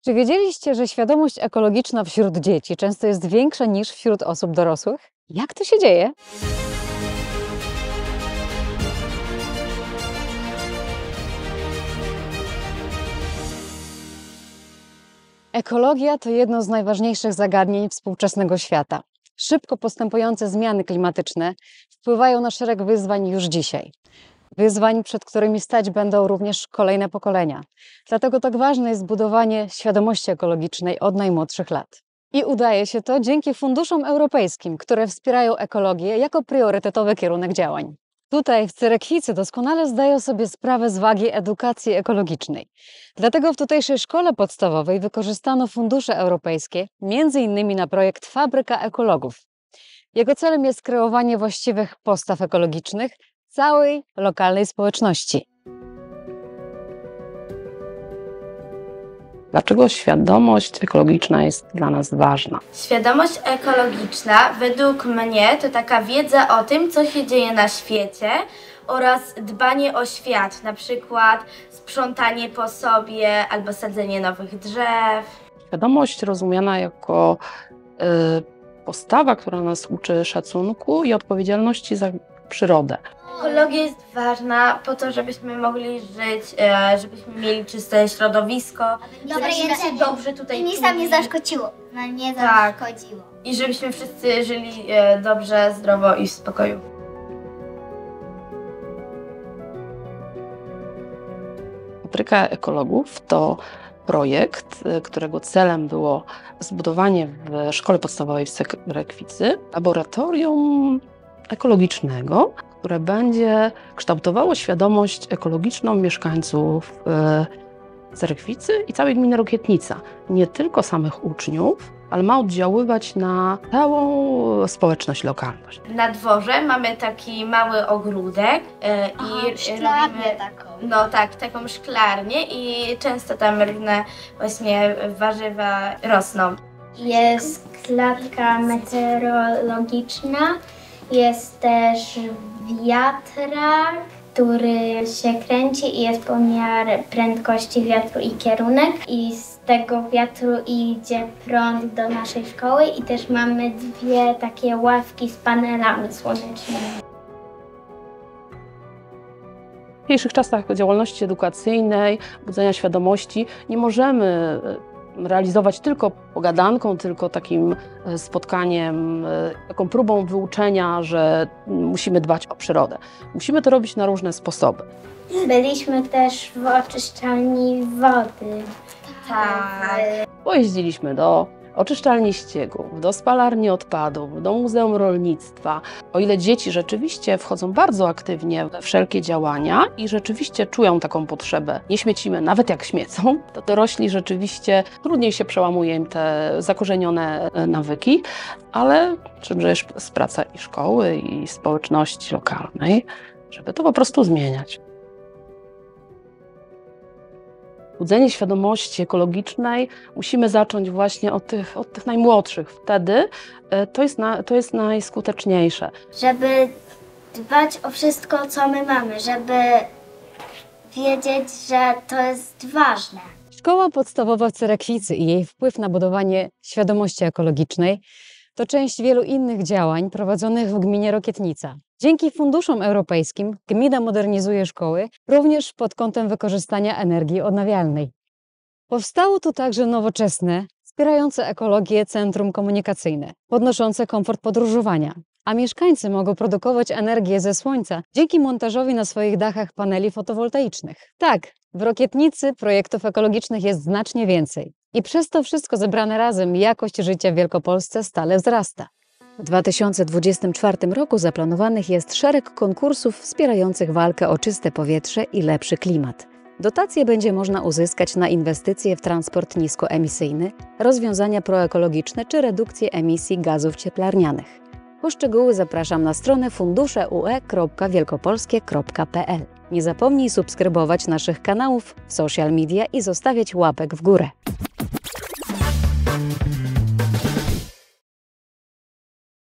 Czy wiedzieliście, że świadomość ekologiczna wśród dzieci często jest większa niż wśród osób dorosłych? Jak to się dzieje? Ekologia to jedno z najważniejszych zagadnień współczesnego świata. Szybko postępujące zmiany klimatyczne wpływają na szereg wyzwań już dzisiaj. Wyzwań, przed którymi stać będą również kolejne pokolenia. Dlatego tak ważne jest budowanie świadomości ekologicznej od najmłodszych lat. I udaje się to dzięki funduszom europejskim, które wspierają ekologię jako priorytetowy kierunek działań. Tutaj w Cerekwicy doskonale zdają sobie sprawę z wagi edukacji ekologicznej. Dlatego w tutejszej szkole podstawowej wykorzystano fundusze europejskie, m.in. na projekt Fabryka Ekologów. Jego celem jest kreowanie właściwych postaw ekologicznych całej lokalnej społeczności. Dlaczego świadomość ekologiczna jest dla nas ważna? Świadomość ekologiczna według mnie to taka wiedza o tym, co się dzieje na świecie oraz dbanie o świat, na przykład sprzątanie po sobie albo sadzenie nowych drzew. Świadomość rozumiana jako postawa, która nas uczy szacunku i odpowiedzialności za przyrodę. Ekologia jest ważna po to, żebyśmy mogli żyć, żebyśmy mieli czyste środowisko, żebyśmy się dobrze tutaj nic nam nie zaszkodziło. Nam nie Tak. zaszkodziło. I żebyśmy wszyscy żyli dobrze, zdrowo i w spokoju. Fabryka Ekologów to projekt, którego celem było zbudowanie w szkole podstawowej w Cerekwicy laboratorium ekologicznego, które będzie kształtowało świadomość ekologiczną mieszkańców Cerekwicy i całej gminy Rokietnica. Nie tylko samych uczniów, ale ma oddziaływać na całą społeczność lokalną. Na dworze mamy taki mały ogródek i Szklarnię robimy taką. no tak, taką szklarnię i często tam różne właśnie warzywa rosną. Jest klatka meteorologiczna, jest też wiatrak, który się kręci i jest pomiar prędkości wiatru i kierunek. I z tego wiatru idzie prąd do naszej szkoły i też mamy dwie takie ławki z panelami słonecznymi. W dzisiejszych czasach działalności edukacyjnej, budzenia świadomości nie możemy realizować tylko pogadanką, tylko takim spotkaniem, taką próbą wyuczenia, że musimy dbać o przyrodę. Musimy to robić na różne sposoby. Byliśmy też w oczyszczalni wody. Tak. Pojeździliśmy do oczyszczalni ścieków, do spalarni odpadów, do Muzeum Rolnictwa. O ile dzieci rzeczywiście wchodzą bardzo aktywnie we wszelkie działania i rzeczywiście czują taką potrzebę, nie śmiecimy, nawet jak śmiecą, to dorośli rzeczywiście trudniej się przełamuje im te zakorzenione nawyki, ale czymże jest praca i szkoły, i społeczności lokalnej, żeby to po prostu zmieniać. Budzenie świadomości ekologicznej musimy zacząć właśnie od tych najmłodszych. Wtedy to jest najskuteczniejsze. Żeby dbać o wszystko, co my mamy, żeby wiedzieć, że to jest ważne. Szkoła podstawowa w Cerekwicy i jej wpływ na budowanie świadomości ekologicznej to część wielu innych działań prowadzonych w gminie Rokietnica. Dzięki funduszom europejskim gmina modernizuje szkoły również pod kątem wykorzystania energii odnawialnej. Powstało tu także nowoczesne, wspierające ekologię centrum komunikacyjne, podnoszące komfort podróżowania, a mieszkańcy mogą produkować energię ze słońca dzięki montażowi na swoich dachach paneli fotowoltaicznych. Tak, w Rokietnicy projektów ekologicznych jest znacznie więcej i przez to wszystko zebrane razem jakość życia w Wielkopolsce stale wzrasta. W 2024 roku zaplanowanych jest szereg konkursów wspierających walkę o czyste powietrze i lepszy klimat. Dotacje będzie można uzyskać na inwestycje w transport niskoemisyjny, rozwiązania proekologiczne czy redukcję emisji gazów cieplarnianych. Po szczegóły zapraszam na stronę funduszeue.wielkopolskie.pl. Nie zapomnij subskrybować naszych kanałów w social media i zostawiać łapek w górę.